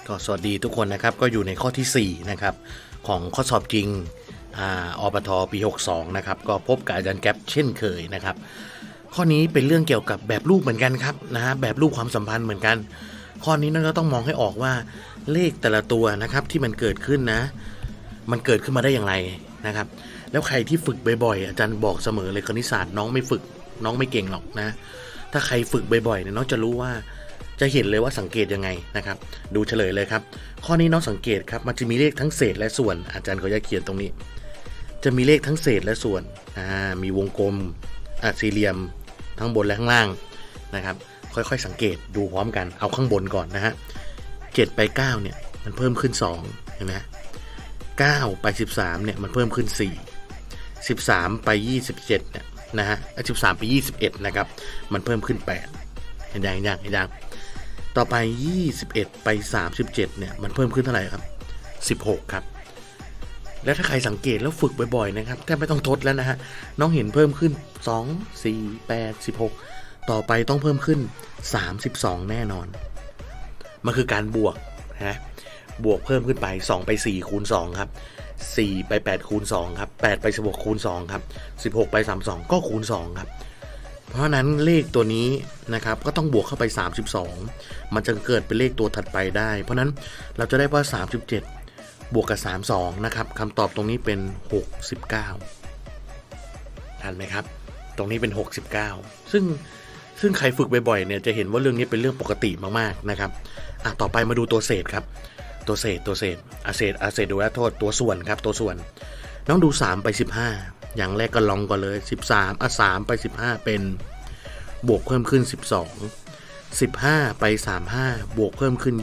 ก็สวัสดีทุกคนนะครับก็อยู่ในข้อที่4นะครับของข้อสอบจริงอปทปี62นะครับก็พบกับอาจารย์แก๊ปเช่นเคยนะครับข้อนี้เป็นเรื่องเกี่ยวกับแบบรูปเหมือนกันครับนะฮะแบบรูปความสัมพันธ์เหมือนกันข้อนี้เราต้องมองให้ออกว่าเลขแต่ละตัวนะครับที่มันเกิดขึ้นนะมันเกิดขึ้นมาได้อย่างไรนะครับแล้วใครที่ฝึกบ่อยๆอาจารย์บอกเสมอเลยคณิตศาสตร์น้องไม่ฝึกน้องไม่เก่งหรอกนะถ้าใครฝึกบ่อยๆเนี่ยน้องจะรู้ว่าจะเห็นเลยว่าสังเกตยังไงนะครับดูเฉลยเลยครับข้อนี้น้องสังเกตครับมันจะมีเลขทั้งเศษและส่วนอาจารย์เขาจะเขียนตรงนี้จะมีเลขทั้งเศษและส่วนมีวงกลมสี่เหลี่ยมทั้งบนและข้างล่างนะครับค่อยๆสังเกตดูพร้อมกันเอาข้างบนก่อนนะฮะ7ไป9เนี่ยมันเพิ่มขึ้น2เห็นไหม9ไป13เนี่ยมันเพิ่มขึ้น4 13ไป27เนี่ยนะฮะ13ไป21นะครับมันเพิ่มขึ้น8เห็นยังต่อไป21ไป37เนี่ยมันเพิ่มขึ้นเท่าไหร่ครับ16ครับแล้วถ้าใครสังเกตแล้วฝึกบ่อยๆนะครับแทบไม่ต้องทดแล้วนะฮะน้องเห็นเพิ่มขึ้น2 4 8 16ต่อไปต้องเพิ่มขึ้น32แน่นอนมันคือการบวกนะบวกเพิ่มขึ้นไป2ไป4คูณ2ครับ4ไป8คูณ2ครับ8ไป16คูณ2ครับ16ไป32ก็คูณ2ครับเพราะนั้นเลขตัวนี้นะครับก็ต้องบวกเข้าไป32มันจะเกิดเป็นเลขตัวถัดไปได้เพราะนั้นเราจะได้ว่า37บวกกับ32นะครับคำตอบตรงนี้เป็น69ทันไหมครับตรงนี้เป็น69ซึ่งใครฝึกบ่อยๆเนี่ยจะเห็นว่าเรื่องนี้เป็นเรื่องปกติมากๆนะครับต่อไปมาดูตัวเศษครับตัวเศษเศษดูแลโทษตัวส่วนครับตัวส่วนน้องดู3ไป15อย่างแรกก็ลองก่อนเลย13 3ไป15เป็นบวกเพิ่มขึ้น12 15ไป35บวกเพิ่มขึ้น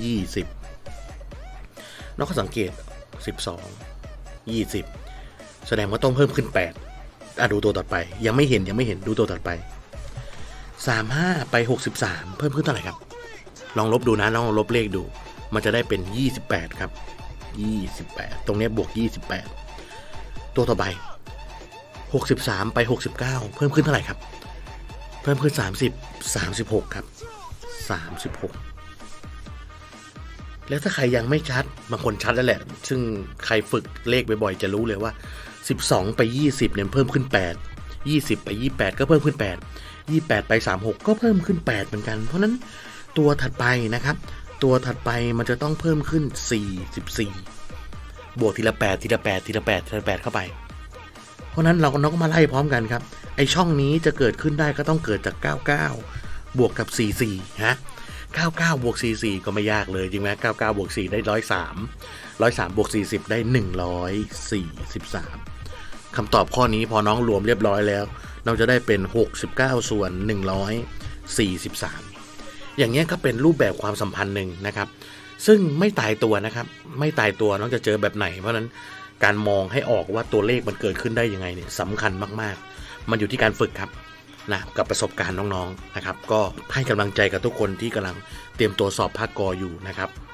20น้องก็สังเกต12 20แสดงว่าต้องเพิ่มขึ้น8ดูตัวต่อไปยังไม่เห็นดูตัวต่อไป35ไป63เพิ่มขึ้นเท่าไหร่ครับลองลบดูนะลองลบเลขดูมันจะได้เป็น28ครับ28ตรงนี้บวก28ตัวต่อไป63ไป69เพิ่มขึ้นเท่าไหร่ครับเพิ่มขึ้น36ครับ36แล้วถ้าใครยังไม่ชัดบางคนชัดแล้วแหละซึ่งใครฝึกเลขบ่อยๆจะรู้เลยว่า12ไป20เนี่ยเพิ่มขึ้น8 20ไป28ก็เพิ่มขึ้น8 28ไป36ก็เพิ่มขึ้น8เหมือนกันเพราะนั้นตัวถัดไปนะครับตัวถัดไปมันจะต้องเพิ่มขึ้น44บวกทีละ8เข้าไปเพราะนั้นเราก็มาไล่พร้อมกันครับไอช่องนี้จะเกิดขึ้นได้ก็ต้องเกิดจาก99บวกกับ44ฮะ99บวก44ก็ไม่ยากเลยจริงไหม99บวก4ได้103บวก40ได้143คำตอบข้อนี้พอน้องรวมเรียบร้อยแล้วเราจะได้เป็น69ส่วน143อย่างเงี้ยก็เป็นรูปแบบความสัมพันธ์หนึ่งนะครับซึ่งไม่ตายตัวนะครับไม่ตายตัวน้องจะเจอแบบไหนเพราะนั้นการมองให้ออกว่าตัวเลขมันเกิดขึ้นได้ยังไงเนี่ยสำคัญมากๆมันอยู่ที่การฝึกครับนะกับประสบการณ์น้องๆนะครับก็ให้กำลังใจกับทุกคนที่กำลังเตรียมตัวสอบภาคก.อยู่นะครับ